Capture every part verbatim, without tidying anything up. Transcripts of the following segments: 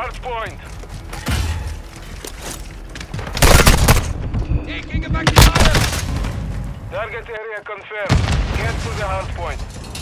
Hard point. Taking effective fire! Target area confirmed. Get to the hard point.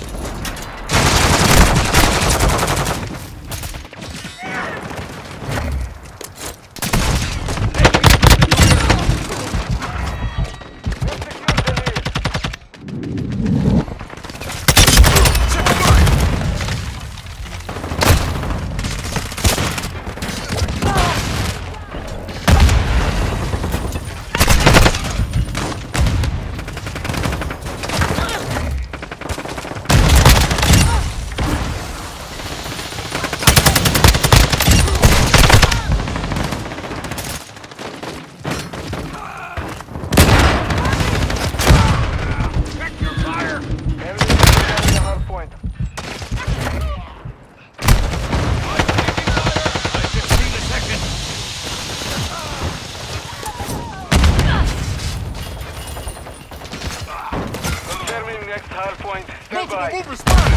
Next hard point. Stand by. Multiple movers spotted!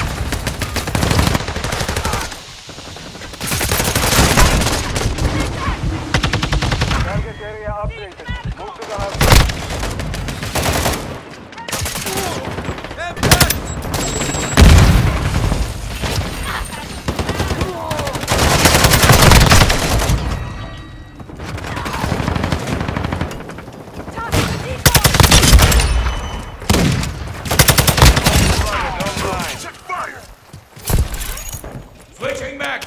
Target area updated. Move to the hard point. Switching back!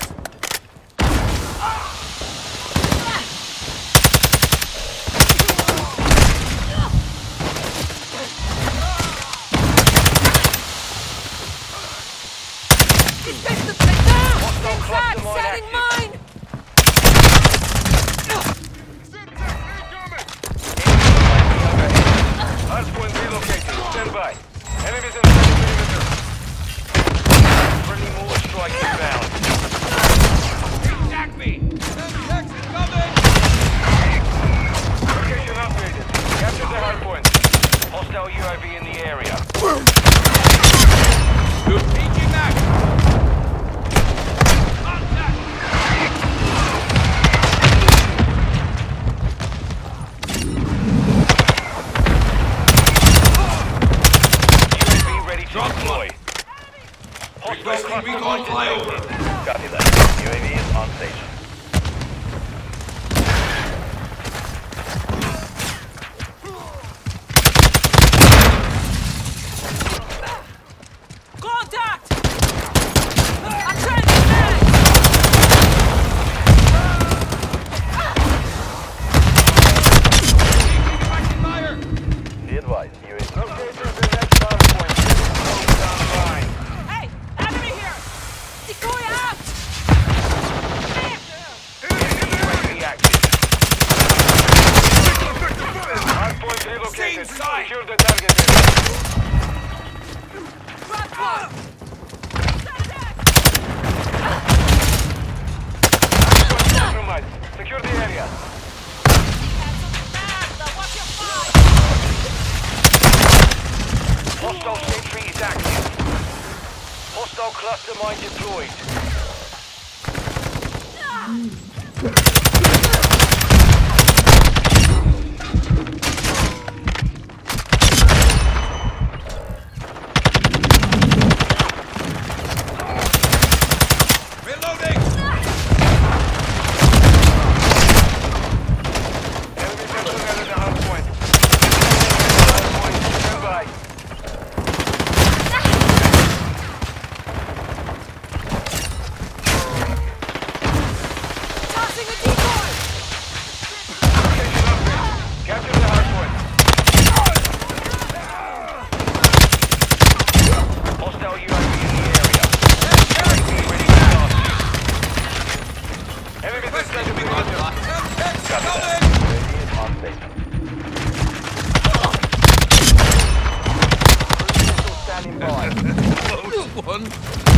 Setting mine! Hard point relocated. Stand by. Enemies in the perimeter. Friendly more strike inbound. Attack me! Exit coming! Location upgraded. Capture the hard point. Hostile U A V in the area. Taking back! Requesting recon flyover. Copy that. U A V is on station. Contact! Attention! Taking fire! Be advised, U A V. Located the next hard point. Hold down line. Hey! Enemy here! Decoy out! U A V active. Hard point relocated. Same side. Secure the target area. Drop one! Compromised. Secure the area. Hostile sentry is active. Hostile cluster mine deployed. Reloading! Enemy personnel at the hard point. Hard point, stand by. Tossing a decoy! Location upgrade. Capture the hard point. Hostile U A V in the area. U A V ready to start. Enemy personnel in the area. Copy that. U A V is on station. Standing by. Close one!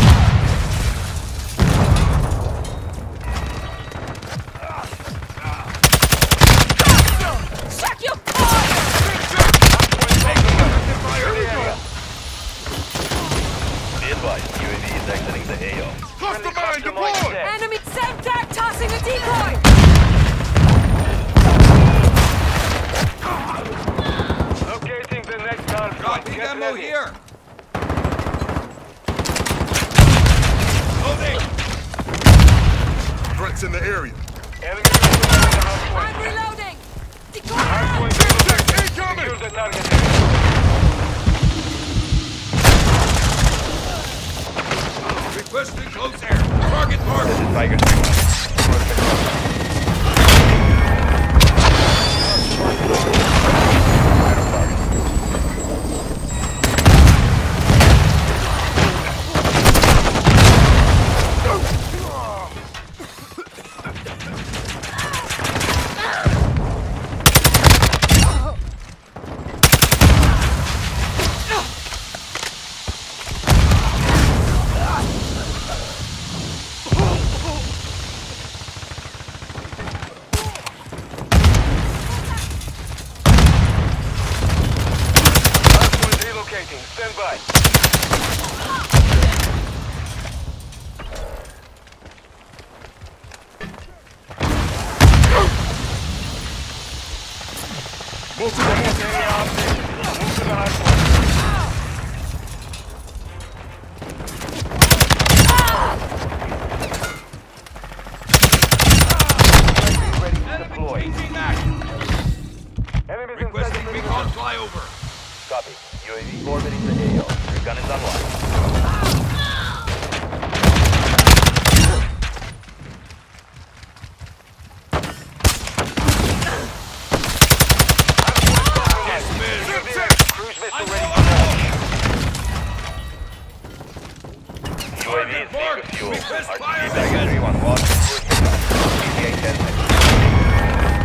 Check your fire! Be advised, U A V is exiting the A O. Cluster mine deployed! Enemy Semtac tossing a decoy! Locating the next hard point. Dropping Get ammo ready. here. Loading. Threats in the area. Enemy movement on the hard I'm point. reloading! Decoy Hard out! point relocated. Secure the target area. Requesting close air. Target marked. This is Tiger three one. Stand by. Multiple movement. Area update. Move to the hard point. Ready to Enemy deploy. changing back. Enemies inside Requesting the recon flyover. Copy. U A V orbiting the A O. Your gun is online. Cruise missile I'm ready low for on launch. U A V is Mark, being fuel. request R T B fire Tiger again. three one lost. E T A ten seconds.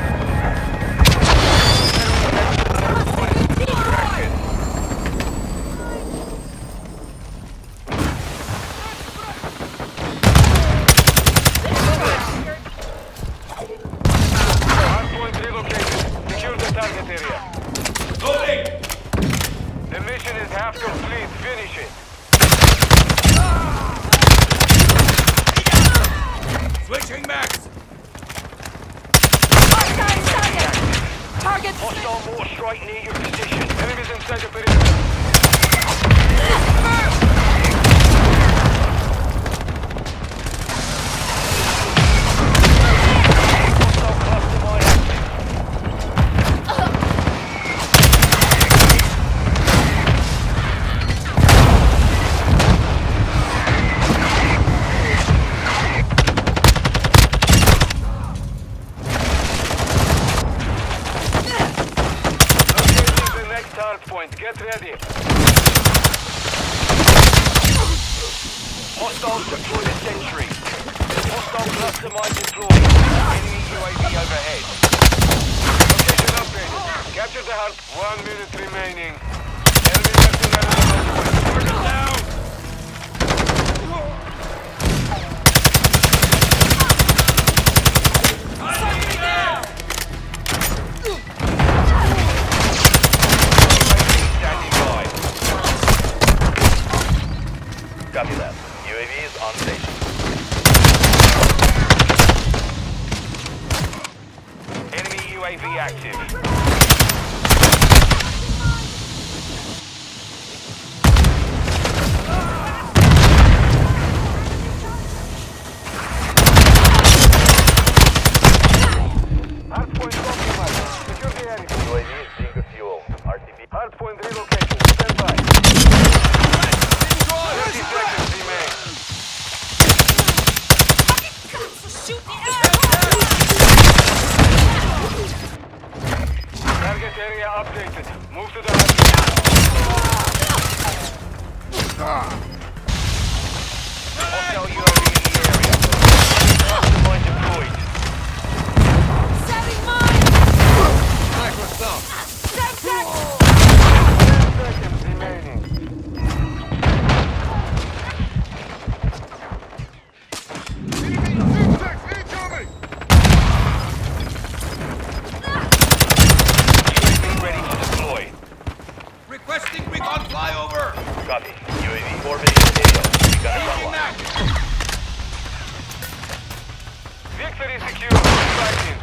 Hardpoint relocated. Secure the target area. Loading. The mission is half complete. Finish it. Switching max. Hostile target! Target Hostile mortar strike near your position. Enemies inside the perimeter. Hostile cluster mine active. Locating the next hard point. Get ready. Hostiles deploy the sentry. Hostile cluster mine deployed. Enemy U A V overhead. Location updated. Capture the hard. One minute remaining. Enemy personnel on the hard point. Target down. Somebody down! Standing by. Copy that. U A V is on station. Enemy U A V active. Hardpoint compromised. Secure the area. U A V is being refueled. R T B. Hardpoint relocation. Stand by. thirty seconds remain. Shoot the air! Target area updated. Move to the hardpoint. Hostile U A V in the area. Cluster mine deployed. Setting mine! Microsoft. Semtac! ten seconds remaining. Incoming! U A V ready to deploy. Requesting recon flyover. Copy. U A V orbiting the A O. You got it Changing online. max. Extracting.